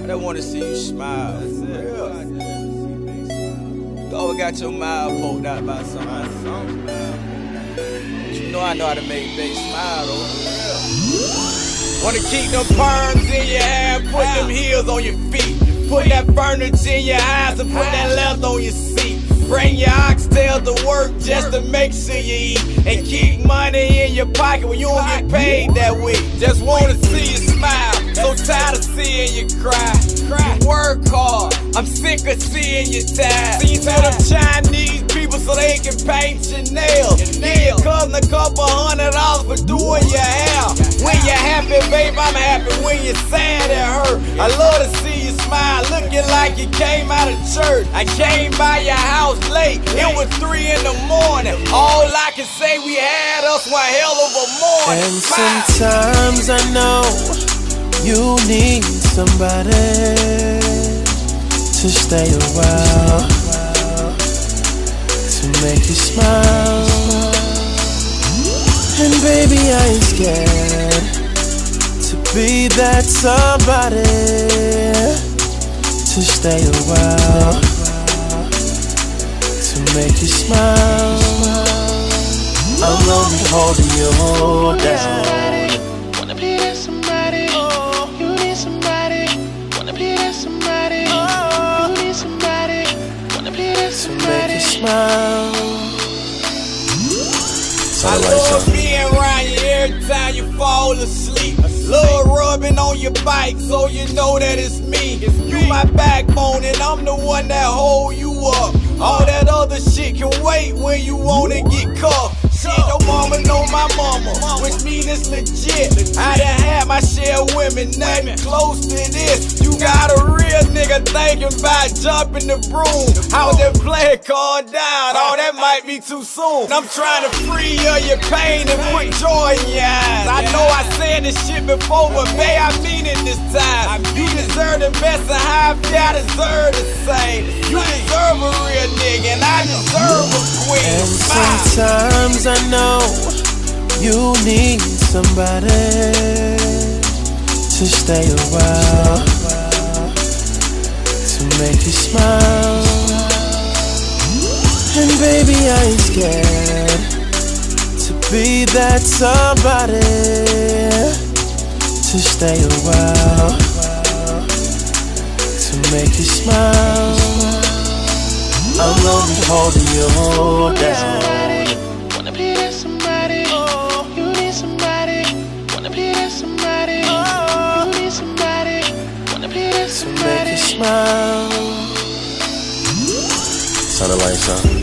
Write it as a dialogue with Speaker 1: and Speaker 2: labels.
Speaker 1: I just wanna see you smile. That's it. You always got your mouth poked out by somebody. But you know I know how to make a baby smile though. Wanna keep them perms in your hair, put them heels on your feet. Put that furniture in your eyes and put that leather on your seat. Bring your oxtail to work just to make sure you eat. And keep money in your pocket when you don't get paid that week. Just wanna see you smile, so tired of seeing you cry. You work hard, I'm sick of seeing you tired. See to them Chinese people so they can paint your nails. Give your cousin a couple $100 for doing your hair. When you're happy, babe, I'm happy. When you're sad, it hurt. I love to see you smile, looking like you came out of church. I came by your house late, it was 3 in the morning. All I can say, we had us one hell of a morning.
Speaker 2: And sometimes I know you need somebody to stay a while, to make you smile. And baby, I ain't scared to be that somebody to stay a while, to make you smile. I'm only holding you down.
Speaker 3: Wanna be that somebody, you need somebody. Wanna be that somebody, you need somebody. Wanna be that
Speaker 2: To
Speaker 3: somebody.
Speaker 2: make you smile.
Speaker 1: I love being around you every time you fall asleep. Love rubbing on your bike so you know that it's me. You my backbone and I'm the one that hold you up. All that other shit can wait when you wanna get caught. Shit, your mama know my mama, which mean it's legit. I done had my share of women, nothing close to this. You got a real nigga thinking about jumping the broom. I was just playing, calm down, oh that might be too soon. I'm trying to free you of your pain and put joy in your eyes. I know I said this shit before, but babe, I mean it this time. You deserve the best of how I deserve the same. You deserve a real nigga and I deserve a queen.
Speaker 2: And sometimes I know you need somebody to stay a while, to make you smile. And baby, I ain't scared to be that somebody to stay a while, to make you smile. I'm only holding you down.
Speaker 3: Wanna be that somebody, you need somebody. Wanna be that somebody, you need somebody. Wanna be that
Speaker 2: To make
Speaker 3: somebody.
Speaker 2: you smile. Sound like something.